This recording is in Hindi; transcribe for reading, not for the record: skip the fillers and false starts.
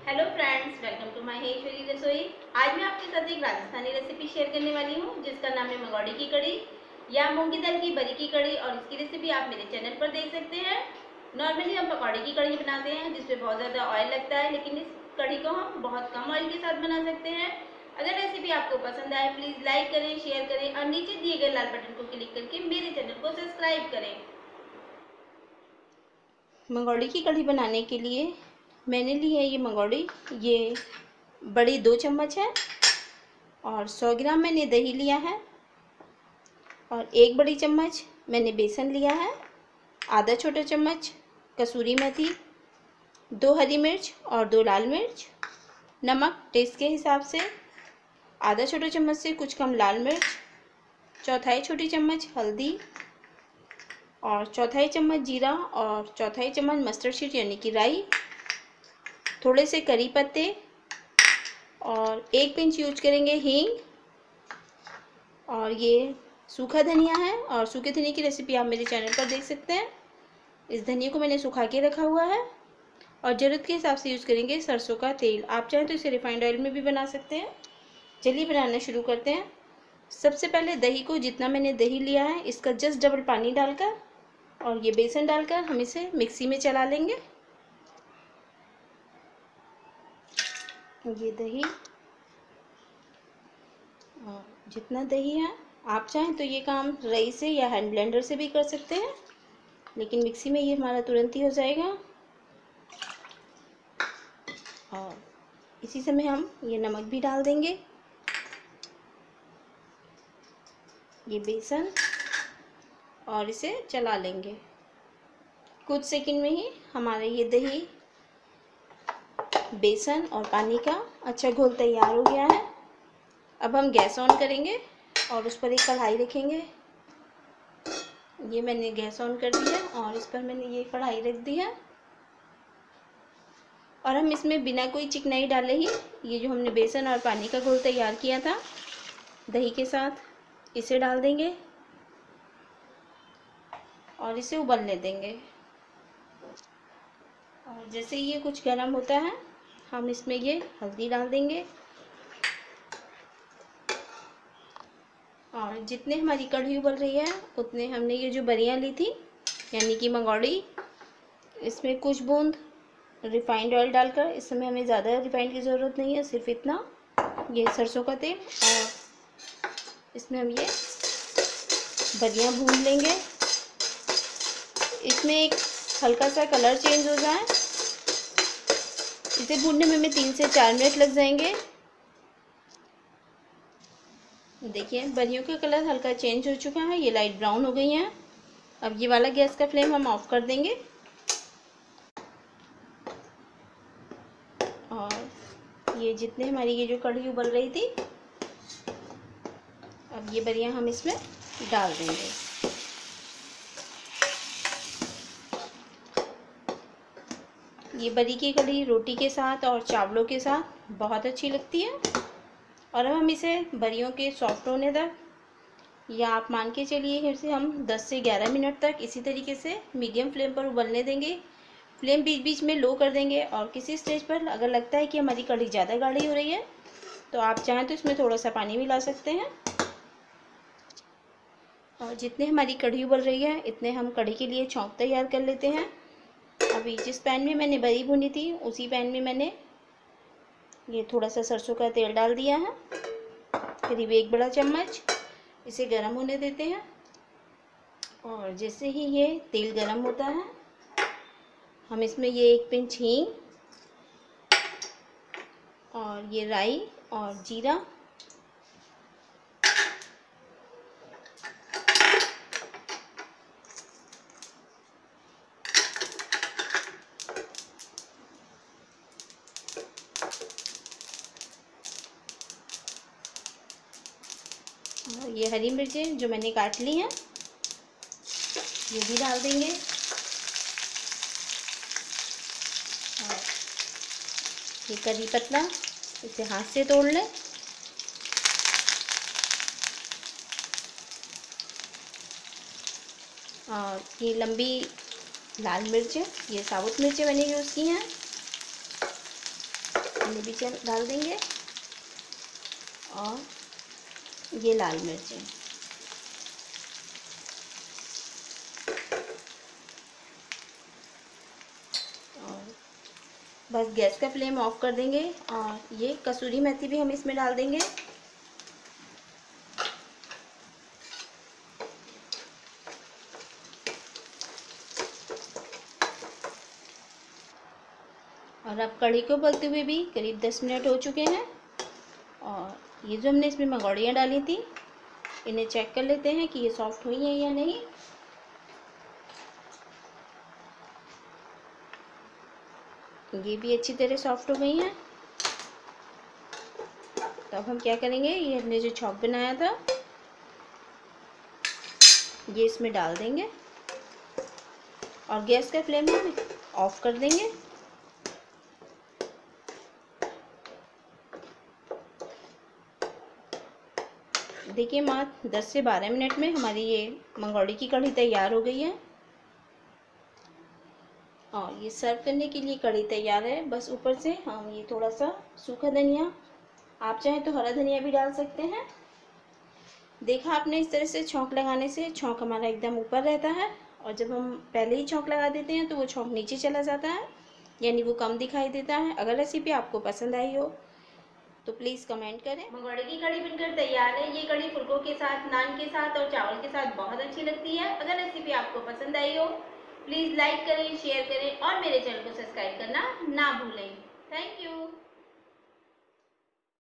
Hello friends, welcome to my Maheshwari रसोई। आज मैं आपके साथ एक राजस्थानी रेसिपी शेयर करने वाली हूँ जिसका नाम है मंगौड़ी की कड़ी या मूंगी दाल की बरी की कड़ी। और इसकी रेसिपी आप मेरे चैनल पर देख सकते हैं। नॉर्मली हम पकौड़े की कड़ी बनाते हैं जिसमें बहुत ज़्यादा ऑयल लगता है, लेकिन इस कड़ी को हम बहुत कम ऑयल के साथ बना सकते हैं। अगर रेसिपी आपको पसंद आए प्लीज़ लाइक करें, शेयर करें और नीचे दिए गए लाल बटन को क्लिक करके मेरे चैनल को सब्सक्राइब करें। मंगौड़ी की कड़ी बनाने के लिए मैंने ली है ये मंगौड़ी। ये बड़ी 2 चम्मच है और 100 ग्राम मैंने दही लिया है और 1 बड़ी चम्मच मैंने बेसन लिया है, आधा छोटा चम्मच कसूरी मेथी, 2 हरी मिर्च और 2 लाल मिर्च, नमक टेस्ट के हिसाब से, आधा छोटा चम्मच से कुछ कम लाल मिर्च, चौथाई छोटी चम्मच हल्दी और चौथाई चम्मच जीरा और चौथाई चम्मच मस्टर्ड सीड यानी कि राई, थोड़े से करी पत्ते और 1 पिंच यूज करेंगे हींग। और ये सूखा धनिया है और सूखे धनिया की रेसिपी आप मेरे चैनल पर देख सकते हैं। इस धनिया को मैंने सुखा के रखा हुआ है और ज़रूरत के हिसाब से यूज़ करेंगे सरसों का तेल। आप चाहें तो इसे रिफाइंड ऑयल में भी बना सकते हैं। चलिए बनाना शुरू करते हैं। सबसे पहले दही को, जितना मैंने दही लिया है इसका जस्ट डबल पानी डालकर और ये बेसन डालकर हम इसे मिक्सी में चला लेंगे। ये दही, जितना दही है आप चाहें तो ये काम रई से या हैंड ब्लेंडर से भी कर सकते हैं, लेकिन मिक्सी में ये हमारा तुरंत ही हो जाएगा। और इसी समय हम ये नमक भी डाल देंगे, ये बेसन, और इसे चला लेंगे। कुछ सेकंड में ही हमारा ये दही, बेसन और पानी का अच्छा घोल तैयार हो गया है। अब हम गैस ऑन करेंगे और उस पर एक कढ़ाई रखेंगे। ये मैंने गैस ऑन कर दिया और इस पर मैंने ये कढ़ाई रख दी है और हम इसमें बिना कोई चिकनाई डाले ही ये जो हमने बेसन और पानी का घोल तैयार किया था दही के साथ, इसे डाल देंगे और इसे उबलने देंगे। और जैसे ये कुछ गर्म होता है हम इसमें ये हल्दी डाल देंगे और जितने हमारी कढ़ी उबल रही है उतने हमने ये जो बरियां ली थी यानी कि मंगौड़ी, इसमें कुछ बूंद रिफाइंड ऑयल डालकर, इस समय हमें ज़्यादा रिफाइंड की ज़रूरत नहीं है, सिर्फ इतना, ये सरसों का तेल, और इसमें हम ये बरियां भून लेंगे। इसमें एक हल्का सा कलर चेंज हो जाए, इसे भूनने में हमें 3 से 4 मिनट लग जाएंगे। देखिए बरियों का कलर हल्का चेंज हो चुका है, ये लाइट ब्राउन हो गई हैं। अब ये वाला गैस का फ्लेम हम ऑफ कर देंगे और ये जितने हमारी ये जो कढ़ी उबल रही थी, अब ये बरियां हम इसमें डाल देंगे। ये बरी की कढ़ी रोटी के साथ और चावलों के साथ बहुत अच्छी लगती है। और अब हम इसे बरियों के सॉफ्ट होने तक, या आप मान के चलिए इसे हम 10 से 11 मिनट तक इसी तरीके से मीडियम फ्लेम पर उबलने देंगे। फ्लेम बीच बीच में लो कर देंगे और किसी स्टेज पर अगर लगता है कि हमारी कढ़ी ज़्यादा गाढ़ी हो रही है तो आप चाहें तो इसमें थोड़ा सा पानी मिला सकते हैं। और जितने हमारी कढ़ी उबल रही है इतने हम कढ़ी के लिए छौंक तैयार कर लेते हैं। अभी जिस पैन में मैंने बरी भुनी थी उसी पैन में मैंने ये थोड़ा सा सरसों का तेल डाल दिया है, करीब 1 बड़ा चम्मच। इसे गर्म होने देते हैं और जैसे ही ये तेल गर्म होता है हम इसमें ये 1 पिंच हींग और ये राई और जीरा, और ये हरी मिर्चें जो मैंने काट ली हैं ये भी डाल देंगे। और ये करी पत्ता, इसे हाथ से तोड़ लें। और ये लंबी लाल मिर्च, ये साबुत मिर्चें मैंने यूज़ की हैं। इन्हें भी डाल देंगे। और ये लाल मिर्चें, और बस गैस का फ्लेम ऑफ कर देंगे। और ये कसूरी मेथी भी हम इसमें डाल देंगे। और अब कढ़ी को उबलते हुए भी करीब 10 मिनट हो चुके हैं। और ये जो हमने इसमें मंगोड़ियाँ डाली थी, इन्हें चेक कर लेते हैं कि ये सॉफ्ट हुई हैं या नहीं। ये भी अच्छी तरह सॉफ्ट हो गई हैं। तो अब हम क्या करेंगे, ये हमने जो छौंक बनाया था ये इसमें डाल देंगे और गैस का फ्लेम हम ऑफ कर देंगे। देखिए मात्र 10 से 12 मिनट में हमारी ये मंगोड़ी की कढ़ी तैयार हो गई है। और ये सर्व करने के लिए कढ़ी तैयार है। बस ऊपर से हम ये थोड़ा सा सूखा धनिया, आप चाहें तो हरा धनिया भी डाल सकते हैं। देखा आपने, इस तरह से छौंक लगाने से छौंक हमारा एकदम ऊपर रहता है। और जब हम पहले ही छौंक लगा देते हैं तो वो छौंक नीचे चला जाता है, यानी वो कम दिखाई देता है। अगर रेसिपी आपको पसंद आई हो तो प्लीज़ कमेंट करें। मंगोड़े की कढ़ी बनकर तैयार है। ये कढ़ी फुल्कों के साथ, नान के साथ और चावल के साथ बहुत अच्छी लगती है। अगर रेसिपी आपको पसंद आई हो प्लीज़ लाइक करें, शेयर करें और मेरे चैनल को सब्सक्राइब करना ना भूलें। Thank you.